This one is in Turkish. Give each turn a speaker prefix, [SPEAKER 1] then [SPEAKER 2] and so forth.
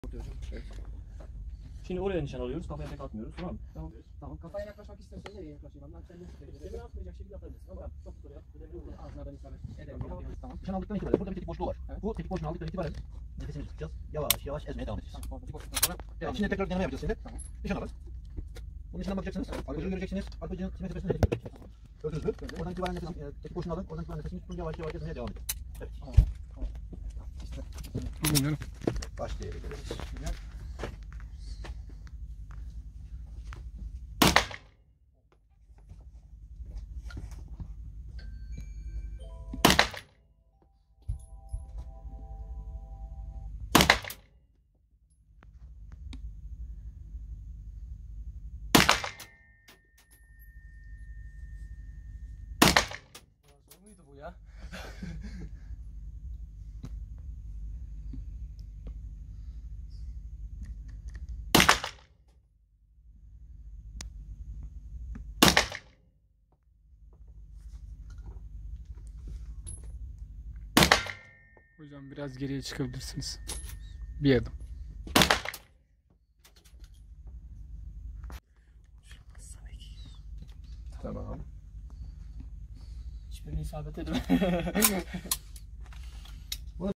[SPEAKER 1] Evet. Şimdi oraya nişan alıyoruz. Kafaya tek atmıyoruz. Tamam mı?
[SPEAKER 2] Tamam. Tamam. Kafaya yaklaşmak istiyorsan nereye yaklaşayım? Ben senin
[SPEAKER 1] Demir atmayacak şekilde atabilirsin. Tamam. Çok yukarı yap.
[SPEAKER 2] ağzına ben isabet edelim.
[SPEAKER 3] Tamam. Nişan aldıktan itibaren burada bir tetik boşluğu var. Evet. Bu tetik boşluğunu aldıktan itibaren nefesimizi tutacağız. Yavaş yavaş ezmeye devam edeceğiz.
[SPEAKER 2] Tamam. Orada boşluktan sonra
[SPEAKER 3] Evet, şimdi tekrar deneme yapacağız şimdi.
[SPEAKER 2] Tamam.
[SPEAKER 3] Nişan alın. Bu nişana bakacaksınız. Alkolici göreceksiniz. Alkolicinin simetri tepesinde nefes göreceksiniz. Gördünüz mü? Oradan itibaren nefes tetik boşluğunu alın. Oradan itibaren nefesimizi tutun. Yavaş yavaş ezmeye devam edin. Evet.
[SPEAKER 2] Tamam. İşte.
[SPEAKER 4] Bilmiyorum.
[SPEAKER 3] Başlayabiliriz.
[SPEAKER 2] Muydu bu ya?
[SPEAKER 4] Hocam biraz geriye çıkabilirsiniz. Bir adım.
[SPEAKER 3] Tamam.
[SPEAKER 1] Hiçbirini isabet edemem.